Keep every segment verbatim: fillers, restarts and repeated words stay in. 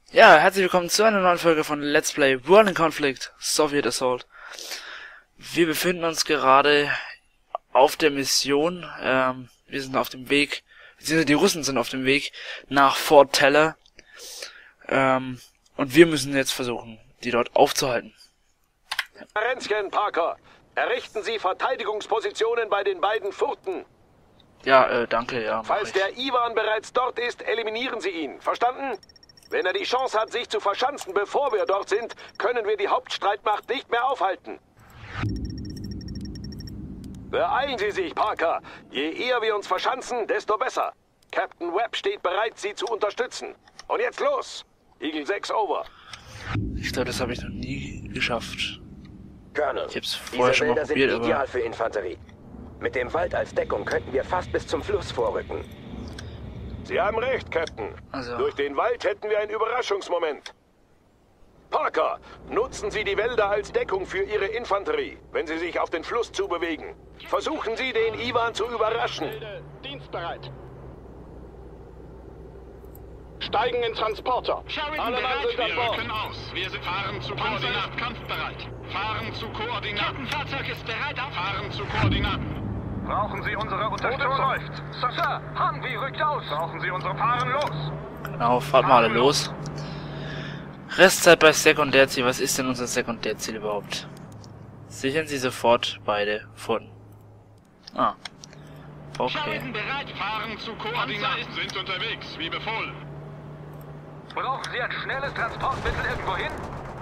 Ja, herzlich willkommen zu einer neuen Folge von Let's Play World in Conflict Soviet Assault. Wir befinden uns gerade auf der Mission, ähm, wir sind auf dem Weg, beziehungsweise die Russen sind auf dem Weg nach Fort Teller, ähm, und wir müssen jetzt versuchen, die dort aufzuhalten. Renzchen, Parker, errichten Sie Verteidigungspositionen bei den beiden Furten. Ja, äh, danke, ja. Falls der Iwan bereits dort ist, eliminieren Sie ihn. Verstanden? Wenn er die Chance hat, sich zu verschanzen, bevor wir dort sind, können wir die Hauptstreitmacht nicht mehr aufhalten. Beeilen Sie sich, Parker. Je eher wir uns verschanzen, desto besser. Captain Webb steht bereit, Sie zu unterstützen. Und jetzt los! Eagle sechs over. Ich glaube, das habe ich noch nie geschafft. Colonel, Ich hab's vorher diese schon mal Wälder probiert, sind ideal aber... für Infanterie. Mit dem Wald als Deckung könnten wir fast bis zum Fluss vorrücken. Sie haben recht, Captain. Also. Durch den Wald hätten wir einen Überraschungsmoment. Parker, nutzen Sie die Wälder als Deckung für Ihre Infanterie, wenn Sie sich auf den Fluss zubewegen. Versuchen Sie, den Iwan zu überraschen. Dienstbereit. Steigen in Transporter. Alle Mann sind an Wir Bord. rücken aus. Wir sind fahren zu Koordinaten. Kampfbereit. Fahren zu Koordinaten. Fahrzeug ist bereit auf. Fahren zu Koordinaten. Brauchen Sie unsere Unterstützung? läuft. Sir, Sir, Humvee rückt aus. Brauchen Sie unsere Fahren los. Genau, fahrt mal alle los. Restzeit bei Sekundärziel. Was ist denn unser Sekundärziel überhaupt? Sichern Sie sofort beide Furten. Ah. Okay. Sheridan bereit. Fahren zu Koordinaten. Sind unterwegs, wie befohlen. Brauchen Sie ein schnelles Transportmittel irgendwo hin?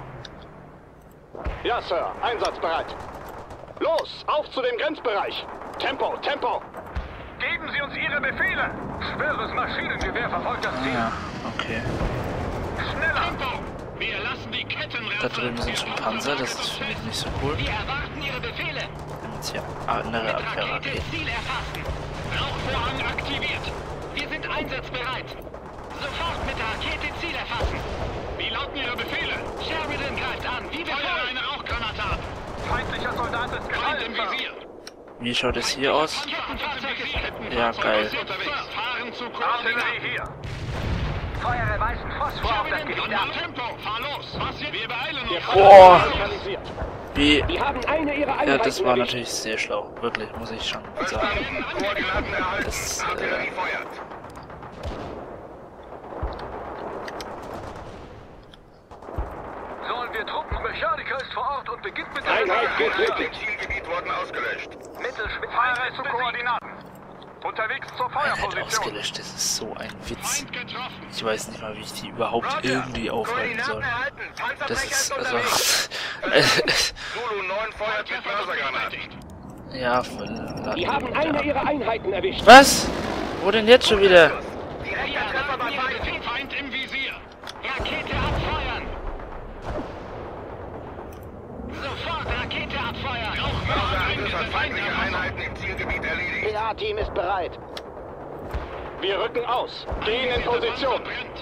Ja, Sir. Einsatzbereit. Los, auf zu dem Grenzbereich. Tempo, Tempo. Geben Sie uns Ihre Befehle. Schweres Maschinengewehr verfolgt das Ziel. Ja, okay. Schneller. Tempo! Wir lassen die Ketten Da drüben sind schon Panzer, das ist finde ich nicht so cool. Wir erwarten Ihre Befehle. Und jetzt hier andere Rakete Abwehrraketen. Ziel erfassen. Rauchvorhang aktiviert. Wir sind einsatzbereit. Sofort mit der Rakete Ziel erfassen. Wie lauten Ihre Befehle? Sheridan greift an. Wie Feuer befohlen. eine Rauchgranate ab. Feindlicher Soldat ist Feind im gefallen, Sir. Visier. Wie schaut es hier aus? Kettenfahrzeug ist Ja, geil. Ist unterwegs. Fahren zu Artillerie Koordinaten. hier. Feuere weißen Phosphor auf das Gebiet ab. An Tempo. Fahr los. Was? Wir beeilen uns. Boah! Organisiert. Wie... Wir haben eine ihrer Ja, Einheiten das war erwischt. natürlich sehr schlau. Wirklich, muss ich schon sagen. Koordinaten erhalten. Das, äh, feuert. Sollen wir Truppen? Mechaniker ist vor Ort und beginnt mit der Einheit Bewegung. getötet. Zielgebiet wurden ausgelöscht. Mittelschwere zu Koordinaten. Unterwegs zur Einheit Feuerposition. ausgelöscht, das ist so ein Witz. Feind getroffen. Ich weiß nicht mal, wie ich die überhaupt irgendwie aufhalten soll. Das ist, also... Zulu neun feuert mit Mörsergranaten. ja, von... Wir haben eine ihrer Einheiten erwischt. Was? Wo denn jetzt schon wieder? Direkter Treffer bei Feind. Feind im Visier. Rakete abfeuern. Sofort Rakete abfeuern. Rauchvorhang eingesetzt. Feindliche Einheiten im Zielgebiet erledigt. P A-Team ist bereit. Wir rücken aus. Gehen in Position.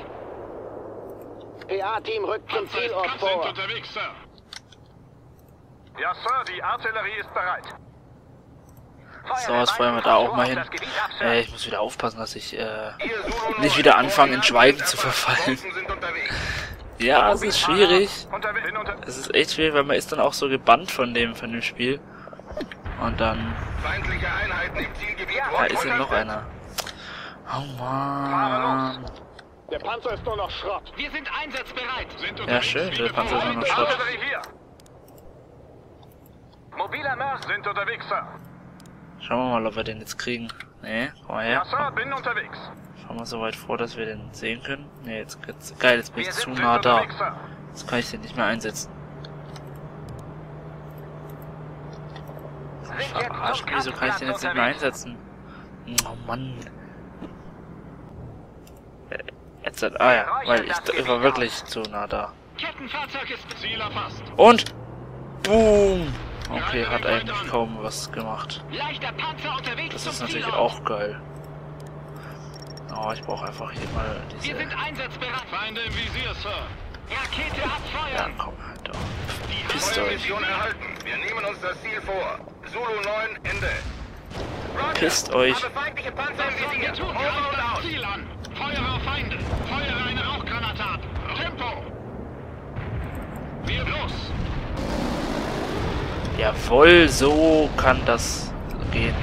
P A-Team rückt zum Zielort Sind vor. unterwegs, Sir. Ja, Sir, die Artillerie ist bereit. So, was feuern wir da auch mal hin? Äh, ich muss wieder aufpassen, dass ich äh, nicht wieder anfange, in Schweigen zu verfallen. Sind unterwegs. Ja, es ist schwierig. Unterwegs. Unter Es ist echt schwierig, weil man ist dann auch so gebannt von dem, von dem Spiel. Und dann... Feindliche Einheiten im Zielgebiet. Da ist ja noch einer. Oh Mann. Der Panzer ist nur noch Schrott. Wir sind einsatzbereit. Sind Ja, unterwegs, schön, wie der Panzer ist auch befohlen. noch Schrott. Artillerie hier. Mobiler Mörs sind unterwegs, Sir. Schauen wir mal, ob wir den jetzt kriegen. Nee, komm mal Ja, her. Sir, bin unterwegs. Fahren wir so weit vor, dass wir den sehen können. Nee, jetzt geht's. Geil, jetzt bin ich Wir zu sind nah da. unterwegs, Sir. Jetzt kann ich den nicht mehr einsetzen. Verarscht, wieso kann ich den jetzt nicht mehr einsetzen? Oh Mann. Äh, Jetzt hat, ah ja, weil ich, ich war wirklich zu nah da. Kettenfahrzeug ist Ziel erfasst. Und boom! Okay, hat eigentlich kaum was gemacht. leichter Panzer unterwegs Das zum ist natürlich Zielort. auch geil. Oh, ich brauche einfach hier mal Wir diese... sind einsatzbereit. Feinde im Visier, Sir. Rakete Ja, abfeuern. komm halt doch. Pisst euch. Feuermission erhalten. Wir nehmen uns das Ziel vor. Zulu neun, Ende. Pisst euch. Habe feindliche Panzer im Was sollen wir Visier. tun? Over und Greift out. das Ziel an. Feuer auf Feinde. Feuere eine Rauchgranate ab. Tempo. Jawohl, so kann das gehen.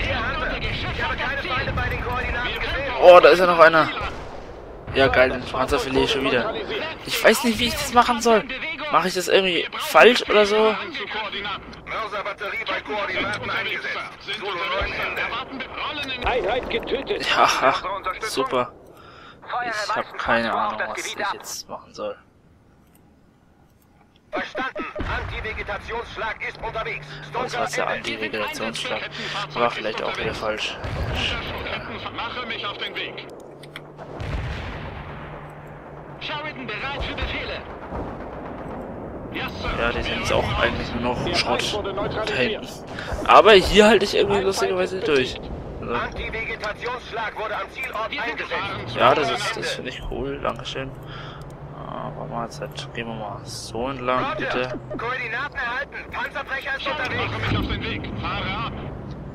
Oh, da ist ja noch einer. Ja, geil, den Panzer verliere ich schon wieder. Ich weiß nicht, wie ich das machen soll. Mache ich das irgendwie falsch oder so? Einheit getötet. Ja, super. Ich habe keine Ahnung, was ich jetzt machen soll. Verstanden. Antivegetationsschlag ist unterwegs. Was war der Antivegetationsschlag? War vielleicht auch wieder falsch. Mache mich auf den Weg. Sheridan bereit für Befehle. Yes, Sir. Ja, die sind jetzt auch eigentlich nur noch Schrott da hinten. Aber hier halte ich irgendwie lustigerweise durch. Also, Antivegetationsschlag wurde am Zielort eingesetzt. ja, das ist, das finde ich cool. Dankeschön. Aber mal jetzt gehen wir mal so entlang, bitte. Koordinaten erhalten. Panzerbrecher ist unterwegs. Mache mich auf den Weg. Fahre ab.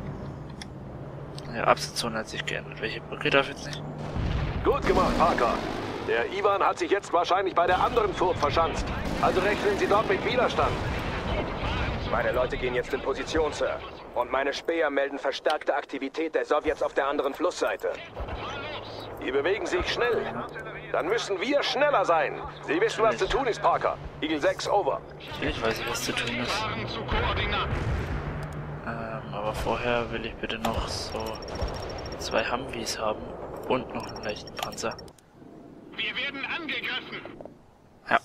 Ja, Absatzzone hat sich geändert. Welche Brücke darf jetzt nicht? Gut gemacht, Parker. Der Ivan hat sich jetzt wahrscheinlich bei der anderen Furt verschanzt. Also rechnen Sie dort mit Widerstand. Meine Leute gehen jetzt in Position, Sir. Und meine Späher melden verstärkte Aktivität der Sowjets auf der anderen Flussseite. Die bewegen sich schnell. Dann müssen wir schneller sein. Sie wissen, was zu tun ist, Parker. Eagle sechs, over. Natürlich weiß ich, was zu tun ist. Fahren zu Koordinaten. Ähm, aber vorher will ich bitte noch so zwei Humvees haben und noch einen leichten Panzer. Wir werden angegriffen. Ja.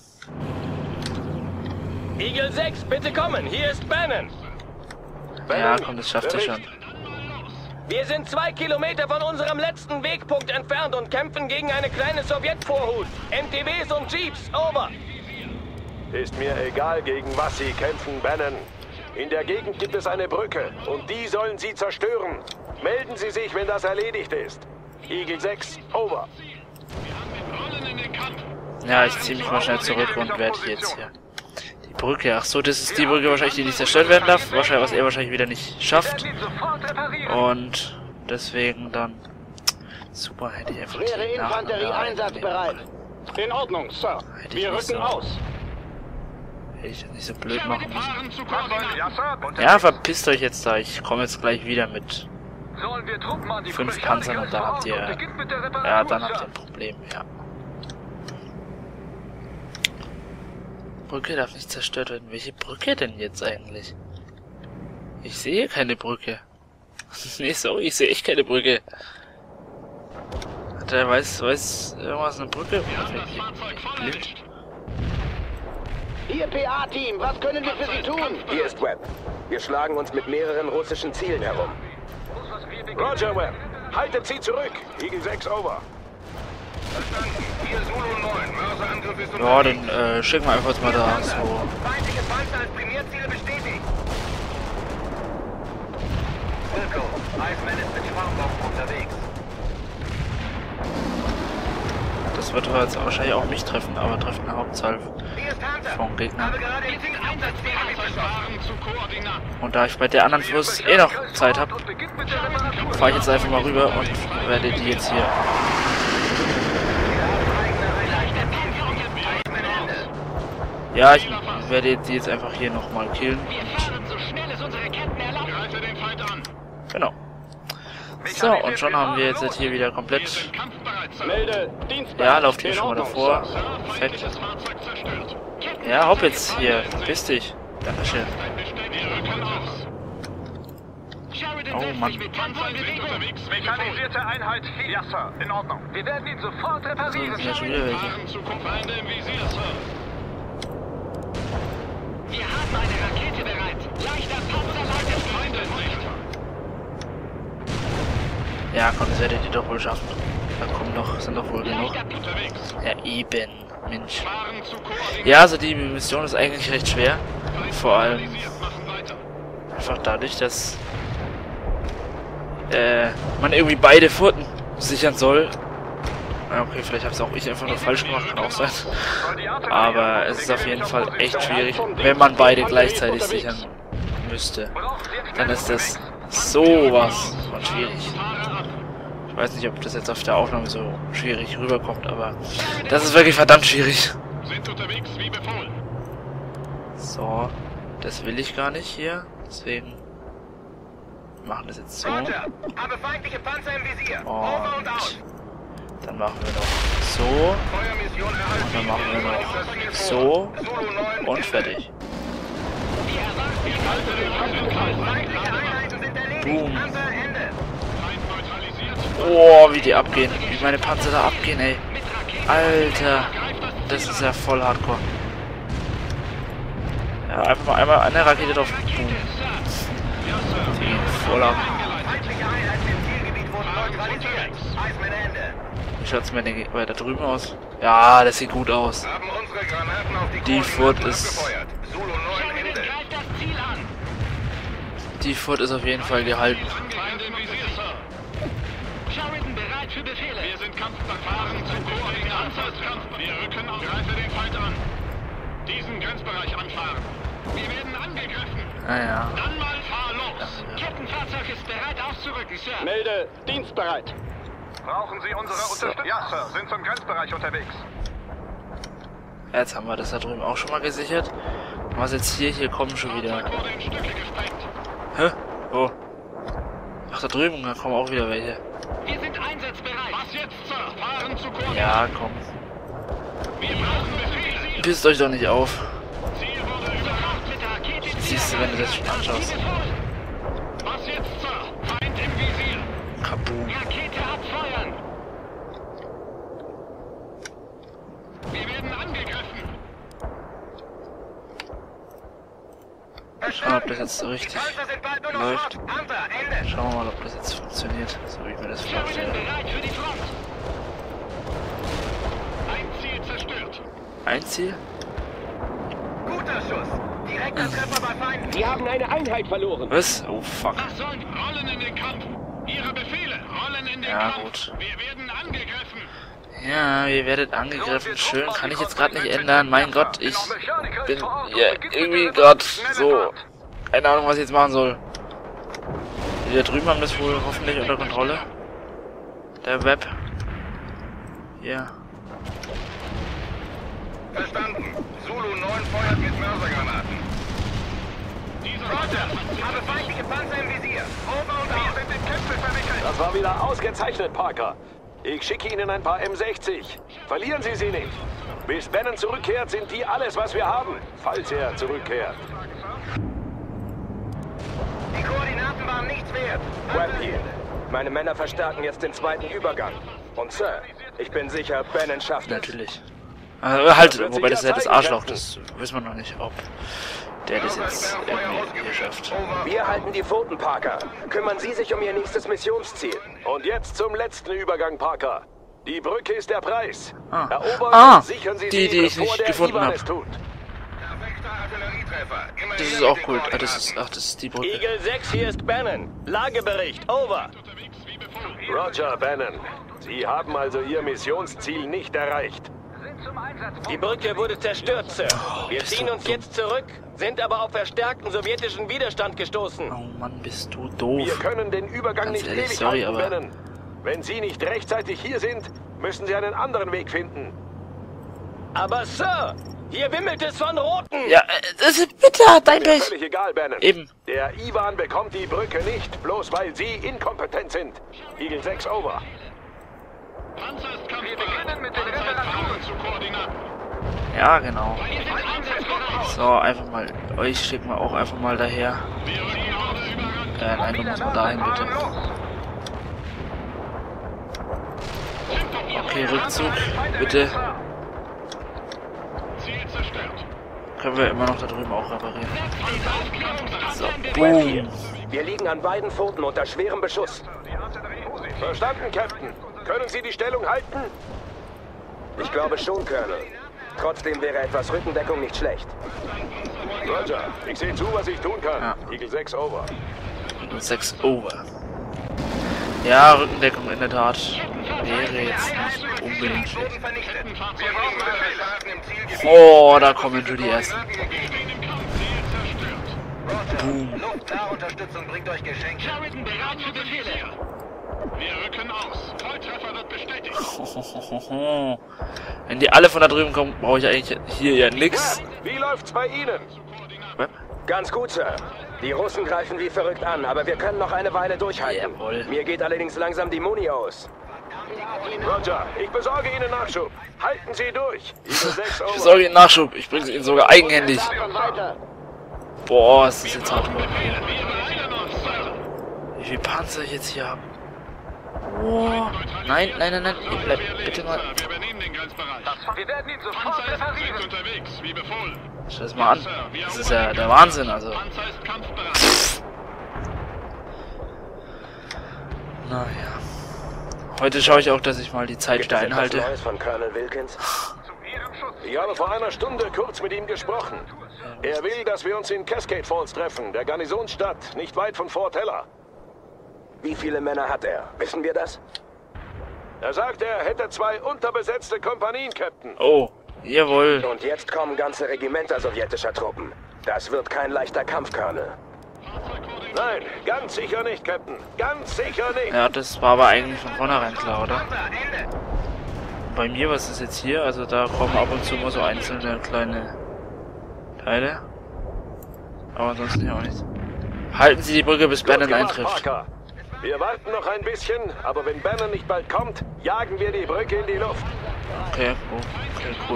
Eagle sechs, bitte kommen. Hier ist Bannon. Ja, komm, das schafft ihr schon. Wir sind zwei Kilometer von unserem letzten Wegpunkt entfernt und kämpfen gegen eine kleine Sowjetvorhut. M T Bs und Jeeps, over. Ist mir egal, gegen was Sie kämpfen, Bannon. In der Gegend gibt es eine Brücke und die sollen Sie zerstören. Melden Sie sich, wenn das erledigt ist. Eagle sechs, over. Rollen in den Kampf. Ja, ich ziehe mich mal schnell zurück und werde jetzt hier die Brücke. Ach so, das ist die Brücke wahrscheinlich, die nicht zerstört werden darf. Wahrscheinlich, was er wahrscheinlich wieder nicht schafft. Und deswegen dann super, hätte ich einfach die Schwere Infanterie nach- einsatzbereit. In Ordnung, Sir. Hätte ich Wir nicht rücken so- aus. Hätte ich das nicht so blöd machen müssen. Fahren zu Koordinaten. Ja, verpisst euch jetzt da. Ich komme jetzt gleich wieder mit Sollen wir Truppen an die fünf Panzern und dann habt ihr, ja, dann habt ihr ein Problem, ja. Brücke darf nicht zerstört werden. Welche Brücke denn jetzt eigentlich? Ich sehe keine Brücke. Nee, sorry, ich sehe echt keine Brücke. Hat er weiß, weiß irgendwas eine Brücke? Wir haben das Fahrzeug voll Blind. erwischt. Hier P A-Team, was können wir für Sie tun? Hier ist Webb. Wir schlagen uns mit mehreren russischen Zielen herum. Roger, Webb. Haltet Sie zurück. Eagle sechs, over. Hier Zulu neun. Mörserangriff ist Ja, dann äh, schicken wir einfach jetzt mal da so. Feindliche Panzer als Primärziel bestätigt. Wilco, Iceman ist mit Schwarmbomben unterwegs. Das wird jetzt wahrscheinlich auch mich treffen, aber treffen eine Hauptzahl Hier ist Hunter. von Gegnern. Habe gerade den Ziel einsatzbereit verschossen. Fahren zu Koordinaten. Und da ich bei der anderen Fluss eh noch Zeit habe, fahre ich jetzt einfach mal rüber und werde die jetzt hier. Ja, ich werde die jetzt einfach hier nochmal killen. Wir fahren so schnell es unsere Ketten erlauben. Greife den Feind an. Genau. So, und schon haben wir jetzt hier wieder Wir komplett. sind kampfbereit, Sir. Melde Dienstbereit. Ja, lauft hier In schon mal Ordnung, davor. Sir. Sir, Perfekt. feindliches Fahrzeug zerstört. Ja, hopp jetzt hier. Verpiss dich. Dankeschön. Ein Beständig. Wir rücken aus. Sheridan Oh, setzt Mann. sich mit Panzer in Sind Bewegung. unterwegs. Mechanisierte Einheit hier. Ja, Sir. In Ordnung. Wir werden ihn sofort So, reparieren. sind ja schon wieder welche. Fahren zu Feinde im Visier, Sir. Wir haben eine Rakete bereit. Leichter Panzer leitet Feinde in Sicht. Ja, komm, das werdet ihr doch wohl schaffen. Da kommen noch, sind doch wohl genug. Leichter Unterwegs. Ja, eben. Mensch. Fahren zu Koordinaten. Ja, also die Mission ist eigentlich recht schwer. Vor allem Realisiert. Machen weiter. einfach dadurch, dass äh, man irgendwie beide Furten sichern soll. Ja, okay, vielleicht habe es auch ich einfach nur falsch gemacht, kann auch sein. Aber es ist auf jeden Fall echt schwierig, wenn man beide gleichzeitig sichern müsste. Dann ist das sowas von schwierig. Ich weiß nicht, ob das jetzt auf der Aufnahme so schwierig rüberkommt, aber das ist wirklich verdammt schwierig. Sind unterwegs wie befohlen. So, das will ich gar nicht hier. Deswegen machen das jetzt so. Roger, habe feindliche Panzer im Visier. Over und out. Und dann machen wir noch so. Feuermission erhalten. Und dann machen wir noch so. Und fertig. Feindliche Einheiten sind erledigt. Boom. Panzer Ende. Oh, wie die abgehen. Wie meine Panzer da abgehen, ey. Alter. Das ist ja voll hardcore. Ja, einfach mal einmal eine Rakete drauf. Boom. Die gehen voll ab. Feindliche Einheiten im Zielgebiet wurden neutralisiert. Eismann Ende. Wie schaut's mir denn weiter drüben aus? Ja, das sieht gut aus. Haben unsere Granaten auf die Die Furt Koordinaten ist... abgefeuert. Zulu neun Ende. Greift das Ziel an. Die Furt ist auf jeden Fall gehalten. Feind im Visier, Sir. Sheridan bereit für Befehle. Wir sind Kampfverfahren zu Koordinaten. Wir rücken auf. Greife den Feind an. Diesen Grenzbereich anfahren. Wir werden angegriffen. Naja. Dann mal fahr los. Kettenfahrzeug ist bereit auszurücken, Sir. Melde, dienstbereit. Brauchen Sie unsere So. Unterstützung? Ja, Sir, sind zum Grenzbereich unterwegs. Jetzt haben wir das da drüben auch schon mal gesichert. Und was jetzt hier? Hier kommen schon wieder. Fahrzeug wurde in Stücke gesprengt. Hä? Wo? Ach, da drüben, da kommen auch wieder welche. Wir sind einsatzbereit. Was jetzt, Sir? Fahren zu Koordinaten. Ja, komm. Wir brauchen Befehle. Pisst euch doch nicht auf. Ziel wurde überwacht. Mit der Rakete Ziel Siehst du, wenn du das schon anschaust. Was jetzt, Sir? Feind im Visier. Kaboom. Rakete abfeuern. Wir werden angegriffen. Schauen wir mal, ob das jetzt so richtig Panzer sind bald nur noch läuft. Schrott. Panzer Ende. Schauen wir mal, ob das jetzt funktioniert, so wie ich mir das Sheridan vorstelle. bereit für die Front. Ein Ziel zerstört. Ein Ziel? Guter Schuss. Direkter Treffer bei Feinden. Wir haben eine Einheit verloren. Was? Oh, fuck. Was sollen die? Rollen in den Kampf. Ihre Befehle. Rollen in den Ja, Kampf. gut. Wir werden angegriffen. Ja, ihr werdet angegriffen. Schön, kann ich jetzt gerade nicht ändern. Mein Gott, ich bin ja irgendwie gerade so... Keine Ahnung, was ich jetzt machen soll. Die da drüben haben das wohl hoffentlich unter Kontrolle. Der Web. Ja. Verstanden. Zulu neun feuert mit Mörsergranaten. Roger, habe feindliche Panzer im Visier. Over und out. sind in Kämpfe verwickelt. Das war wieder ausgezeichnet, Parker. Ich schicke Ihnen ein paar M sechzig. Verlieren Sie sie nicht. Bis Bannon zurückkehrt, sind die alles, was wir haben. Falls er zurückkehrt. Die Koordinaten waren nichts wert. Webb hier. Meine Männer verstärken jetzt den zweiten Übergang. Und Sir, ich bin sicher, Bannon schafft es. Natürlich. Also halt, wobei das ist ja das Arschloch, das wissen wir noch nicht, ob der das jetzt irgendwie schafft. Wir halten die Pfoten, Parker. Kümmern Sie sich um Ihr nächstes Missionsziel. Und jetzt zum letzten Übergang, Parker. Die Brücke ist der Preis. Ah. Erobern Ah, und sichern Sie die, sie, die ich bevor nicht der gefunden Ivan habe. es tut. Perfekter Artillerietreffer. Immerhin Das ist auf auch die cool. Ah, das Koordinaten. ist, ach, das ist die Brücke. Eagle sechs, hier ist Bannon. Lagebericht, over. Unterwegs wie befohlen. Roger, Bannon. Sie haben also Ihr Missionsziel nicht erreicht. Die Brücke wurde zerstört, Sir. Wir bist ziehen du uns dumm. jetzt zurück, sind aber auf verstärkten sowjetischen Widerstand gestoßen. Oh Mann, bist du Wir doof. können den Übergang Ganz nicht ehrlich, ewig sorry, halten, aber- Bannon. Wenn Sie nicht rechtzeitig hier sind, müssen Sie einen anderen Weg finden. Aber Sir, hier wimmelt es von Roten. Ja, äh, das ist bitter, dein Mir Pech. völlig egal, Bannon. Eben. Der Ivan bekommt die Brücke nicht, bloß weil Sie inkompetent sind. Eagle sechs, over. Panzer ist kampfbereit. Mit den Reparaturen zu Koordinaten. Ja, genau. Wir sind einsatzbereit. So, einfach mal, euch schicken wir auch einfach mal daher. Wir rücken auf Übergang. Äh, nein, du musst mal dahin, bitte. Okay, Rückzug, bitte. Ziel zerstört. Können wir immer noch da drüben auch reparieren. So, Aufklärungspanzer boom. Wir liegen an beiden Pfoten unter schwerem Beschuss. Verstanden, Captain. Können Sie die Stellung halten? Ich glaube schon, Colonel. Trotzdem wäre etwas Rückendeckung nicht schlecht. Roger, ich sehe zu, was ich tun kann. Ja. Eagle sechs, over. sechs over. Ja, Rückendeckung in der Tat wäre jetzt nicht unbedingt schlecht. Wurden vernichtet. Kettenfahrzeug Wir brauchen unterwegs. Befehle im Zielgebiet. Oh, da kommen schon die ersten. Wir stehen im Kampf. Ziel zerstört. Roger, Luftnahunterstützung bringt euch Geschenke. Sheridan bereit für Befehle. Wir rücken aus. Volltreffer wird bestätigt. Wenn die alle von da drüben kommen, brauche ich eigentlich hier ja nix. Wie läuft's bei Ihnen? Web? Ganz gut, Sir. Die Russen greifen wie verrückt an, aber wir können noch eine Weile durchhalten. Jawohl. Mir geht allerdings langsam die Muni aus. Roger, ich besorge Ihnen Nachschub. Halten Sie durch. Eagle sechs Ich over. besorge Ihnen Nachschub. Ich bringe Ihnen sogar eigenhändig. Weiter. Boah, es ist jetzt hart. Wir beeilen uns, Sir. Wie viel Panzer ich jetzt hier habe. Boah. Nein, nein, nein, nein. Ihr bleibt bitte mal. Wir übernehmen den Grenzbereich. Wir werden ihn sofort Panzer ist reparieren. sind unterwegs, wie befohlen. Schau das mal an. Das ist ja der Wahnsinn, also. Panzer ist kampfbereit. Naja. Heute schaue ich auch, dass ich mal die Zeit Gibt wieder es etwas einhalte. Neues von Colonel Wilkins? Ich habe vor einer Stunde kurz mit ihm gesprochen. Er will, dass wir uns in Cascade Falls treffen, der Garnisonsstadt, nicht weit von Fort Heller. Wie viele Männer hat er? Wissen wir das? Er sagt, er hätte zwei unterbesetzte Kompanien, Captain. Oh, jawohl. Und jetzt kommen ganze Regimenter sowjetischer Truppen. Das wird kein leichter Kampf, Colonel. Nein, ganz sicher nicht, Captain. Ganz sicher nicht. Ja, das war aber eigentlich von vornherein klar, oder? Bei mir, was ist jetzt hier? Also da kommen ab und zu mal so einzelne kleine Teile. Aber ansonsten hier auch nicht. Halten Sie die Brücke, bis Gut Bannon gemacht, eintrifft. Parker. Wir warten noch ein bisschen, aber wenn Bannon nicht bald kommt, jagen wir die Brücke in die Luft. Okay, oh, okay, cool.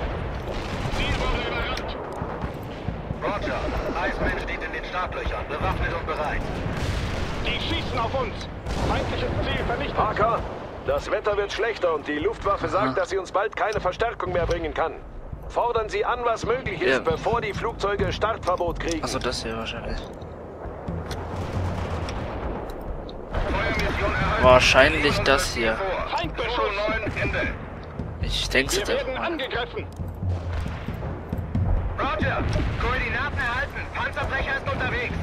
Roger. Iceman steht in den Startlöchern, bewaffnet und bereit. Die schießen auf uns. Feindliches Ziel vernichtet. Parker, das Wetter wird schlechter und die Luftwaffe sagt, Aha. dass sie uns bald keine Verstärkung mehr bringen kann. Fordern Sie an, was möglich ist, Ja. bevor die Flugzeuge Startverbot kriegen. Achso, das hier wahrscheinlich. Feuermission erhalten. Wahrscheinlich das hier. Feindbeschuss. neun, Ende. Ich denke Wir jetzt einfach werden mal. angegriffen. Roger. Koordinaten erhalten. Panzerbrecher ist unterwegs.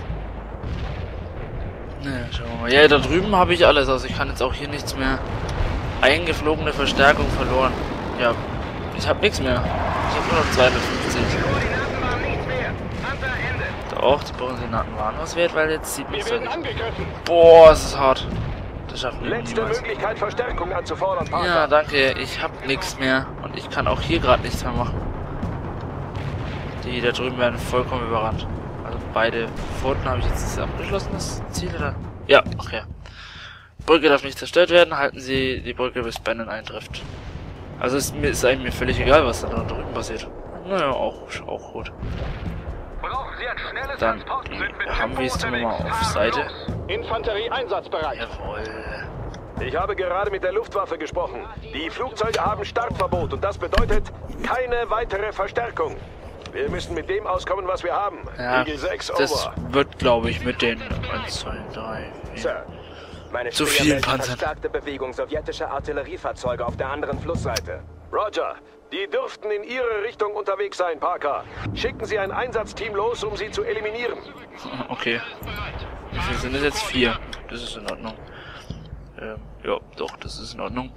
Ne, schauen wir mal. Ja, da drüben habe ich alles, also ich kann jetzt auch hier nichts mehr. Eingeflogene Verstärkung verloren. Ja, ich habe nichts mehr. Ich habe nur noch zweihundertfünfzig. Koordinaten waren nichts mehr. Panzer Ende. Doch, die Koordinaten waren was wert, weil jetzt sieht man Wir es werden nicht. angegriffen. Boah, es ist hart. Das schaffen wir Letzte niemals. Möglichkeit, Verstärkung anzufordern, Parker. Ja, danke. Ich habe nichts mehr. Und ich kann auch hier gerade nichts mehr machen. Die da drüben werden vollkommen überrannt. Also beide Pforten habe ich jetzt abgeschlossen, das Ziel, oder? Ja, okay. Brücke darf nicht zerstört werden. Halten Sie die Brücke, bis Bannon eintrifft. Also ist mir ist eigentlich mir völlig egal, was da drüben passiert. Naja, auch, auch gut. Brauchen Sie ein schnelles Dann Transport? Sind mit haben wir es Tempo mal unterwegs. auf Seite. Infanterie einsatzbereit. Jawohl. Ich habe gerade mit der Luftwaffe gesprochen. Die Flugzeuge haben Startverbot und das bedeutet keine weitere Verstärkung. Wir müssen mit dem auskommen, was wir haben. Ja, Eagle sechs das over. wird, glaube ich, mit den eins, zwei, drei, vier. Sir, meine Zu Späher vielen melden Panzern. verstärkte Bewegung sowjetischer Artilleriefahrzeuge auf der anderen Flussseite. Roger, die dürften in Ihre Richtung unterwegs sein, Parker. Schicken Sie ein Einsatzteam los, um sie zu eliminieren. Okay. Wie viele sind es jetzt? Vier. Das ist in Ordnung. Ähm, ja, doch, das ist in Ordnung.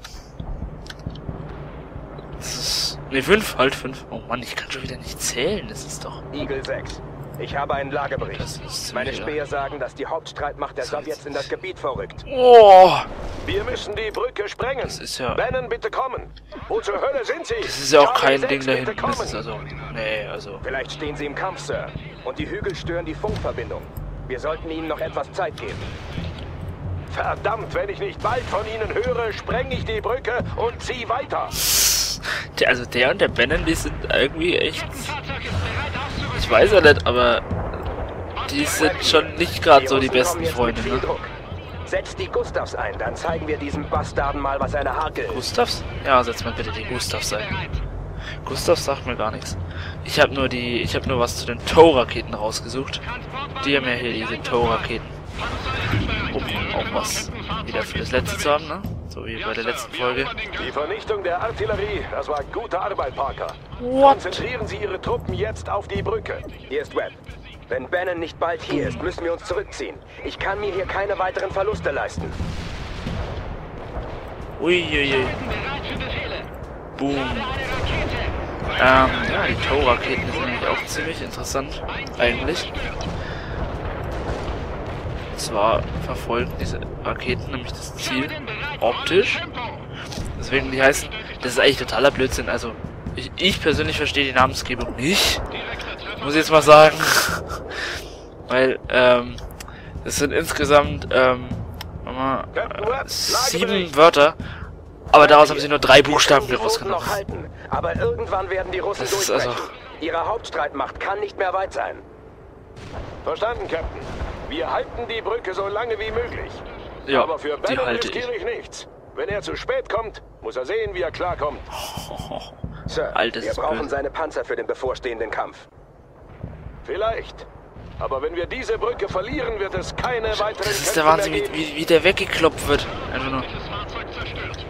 Das ist... Ne, fünf, halt fünf. Oh Mann, ich kann schon wieder nicht zählen. Das ist doch... Eagle sechs. Ich habe einen Lagebericht. Das ist Meine ziemlich Späher sagen, dass die Hauptstreitmacht der So, Sowjets in das Gebiet vorrückt. Oh! Wir müssen die Brücke sprengen. Das ist ja... Bannon, bitte kommen. Wo zur Hölle sind Sie? Das ist ja auch Charlie kein Ding sechs, da bitte hinten. Das kommen. ist also... Nee, also... Vielleicht stehen sie im Kampf, Sir. Und die Hügel stören die Funkverbindung. Wir sollten ihnen noch etwas Zeit geben. Verdammt, wenn ich nicht bald von Ihnen höre, spreng ich die Brücke und zieh weiter. Der, also der und der Bannon, die sind irgendwie echt... Fahrzeug ist bereit auszurücken. Ich weiß ja nicht, aber... Die sind schon nicht gerade so die Russen besten kommen jetzt Freunde, mit viel ne? Druck. Setzt die Gustavs ein, dann zeigen wir diesem Bastarden mal, was eine Harke ist. Gustavs? Ja, setz mal bitte die Gustavs ein. Gustavs sagt mir gar nichts. Ich habe nur die, ich habe nur was zu den Tow-Raketen rausgesucht. Die haben ja hier diese Tow-Raketen. Um auch was wieder für das letzte zu haben, ne? So wie bei der letzten Folge. Die Vernichtung der Artillerie, das war gute Arbeit, Parker. What? Konzentrieren Sie Ihre Truppen jetzt auf die Brücke. Hier ist Webb. Wenn Bannon nicht bald hier ist, müssen wir uns zurückziehen. Ich kann mir hier keine weiteren Verluste leisten. Uiuiui. Bereit für Befehle. Boom. Eine Rakete. Ähm, ja, die Tow-Raketen sind nämlich auch ziemlich interessant, eigentlich. Und zwar verfolgen diese Raketen nämlich das Ziel optisch. Deswegen, die heißen, das ist eigentlich totaler Blödsinn. Also, ich, ich persönlich verstehe die Namensgebung nicht. Muss ich jetzt mal sagen. Weil, ähm, es sind insgesamt, ähm, mal, äh, sieben Wörter, aber daraus haben sie nur drei Buchstaben Wir können die Roten rausgenommen. noch halten, aber irgendwann werden die Russen Das ist durchbrechen. also- Ihre Hauptstreitmacht kann nicht mehr weit sein. Verstanden, Captain. Wir halten die Brücke so lange wie möglich. Ja, Aber für die Bannon halte ich. riskiere ich nichts. Wenn er zu spät kommt, muss er sehen, wie er klarkommt. Sir, Altes wir brauchen Böse. seine Panzer für den bevorstehenden Kampf. Vielleicht. Aber wenn wir diese Brücke verlieren, wird es keine weiteren Das ist Kämpfe der Wahnsinn, mehr wie, geben. wie, wie der weggekloppt wird. Einfach nur. Das Fahrzeug zerstört.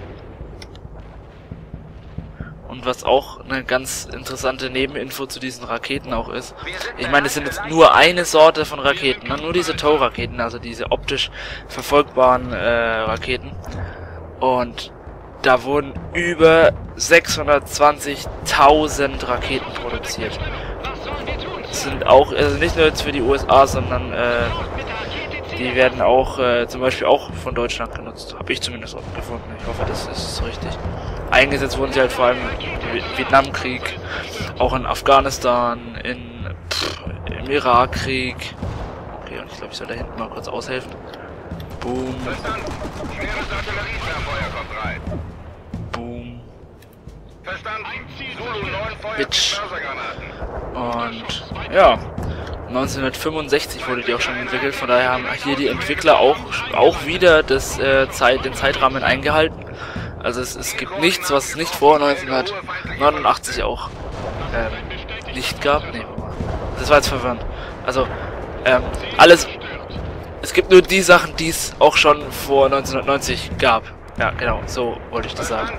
Und was auch eine ganz interessante Nebeninfo zu diesen Raketen auch ist. Ich meine, es sind jetzt nur eine Sorte von Raketen, ne? Nur diese Tow-Raketen, also diese optisch verfolgbaren äh, Raketen. Und da wurden über sechshundertzwanzigtausend Raketen produziert. Was sollen wir tun? Das sind auch, also nicht nur jetzt für die U S A, sondern äh, Mit der Rakete Ziel. die werden auch äh, zum Beispiel auch von Deutschland genutzt. Habe ich zumindest auch gefunden. Ich hoffe, das ist so richtig. Eingesetzt wurden sie halt vor allem im Vietnamkrieg, auch in Afghanistan, in, pff, im Irakkrieg. Okay, und ich glaube, ich soll da hinten mal kurz aushelfen. Boom, Verstanden. Schweres Artilleriefeuer kommt rein. boom. Verstanden. Zulu neun feuert Bitch. Mörsergranaten. Und ja, neunzehnhundertfünfundsechzig wurde die auch schon entwickelt. Von daher haben hier die Entwickler auch, auch wieder das, äh, Zeit, den Zeitrahmen eingehalten. Also es, es gibt nichts, was es nicht vor neunzehnhundertneunundachtzig auch ähm, nicht gab. Nee, warte mal. Das war jetzt verwirrend. Also, ähm, alles... Es gibt nur die Sachen, die es auch schon vor neunzehnhundertneunzig gab. Ja, genau, so wollte ich das sagen.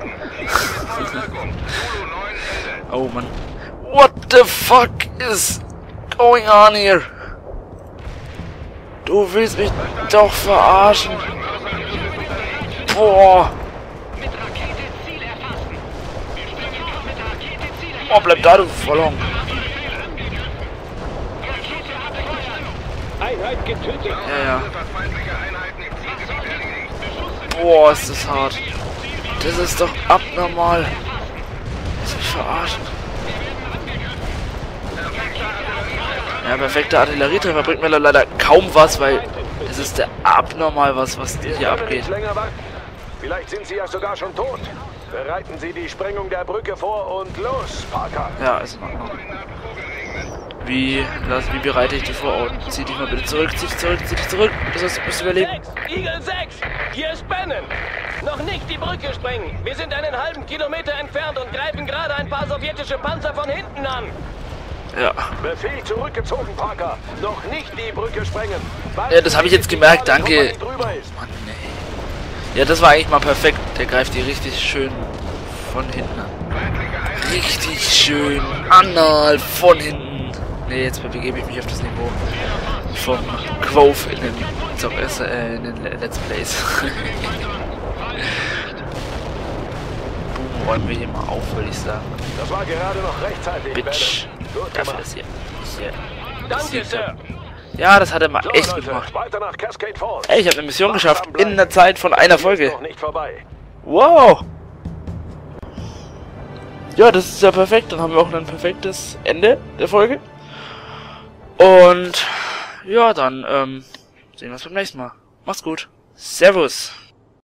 Oh Mann. What the fuck is going on here? Du willst mich doch verarschen. Boah. Mit Rakete Ziel erfassen. Sofort mit der Rakete Ziel erfassen. Oh, bleib da, du Vollhong. Rakete abfeuern. Einheit getötet. Ja, ja. Feindliche Einheiten im Zielgebiet. Boah, ist das hart. Das ist doch abnormal. Willst mich verarschen? Ja, perfekte Artillerietreffer bringt mir leider kaum was, weil es ist der abnormal was, was Wir hier können abgeht. nicht länger warten. Vielleicht sind sie ja sogar schon tot. Bereiten Sie die Sprengung der Brücke vor und los, Parker. Ja, ist in Ordnung. Wie, lass, wie bereite ich die vor? Oh, zieh dich mal bitte zurück, zieh dich zurück, zieh dich zurück. Das heißt, du musst überleben. sechs, Eagle sechs, hier ist Bannon. Noch nicht die Brücke sprengen. Wir sind einen halben Kilometer entfernt und greifen gerade ein paar sowjetische Panzer von hinten an. Ja. Befehl zurückgezogen, Parker. Noch nicht die Brücke sprengen. Ja, das habe ich jetzt gemerkt, danke. Drüber ist. Mann, nee. Ja, das war eigentlich mal perfekt. Der greift die richtig schön von hinten an. Richtig schön anal von hinten. Nee, jetzt begebe ich mich auf das Niveau vom Quoth in den, äh, in den Let's Plays. Boom, räumen wir hier mal auf, würde ich sagen. Das war gerade noch rechtzeitig, Bitch. Bannon. Gut Dafür, gemacht. dass ihr hier Danke, besiegt Sir. habt. Ja, das hat er mal So, echt gut Leute, gemacht. weiter nach Cascade Falls. Ey, ich habe eine Mission geschafft Wachsam bleiben. in der Zeit von einer Ist Folge. noch nicht vorbei. Wow! Ja, das ist ja perfekt. Dann haben wir auch ein perfektes Ende der Folge. Und ja, dann ähm, sehen wir uns beim nächsten Mal. Macht's gut. Servus.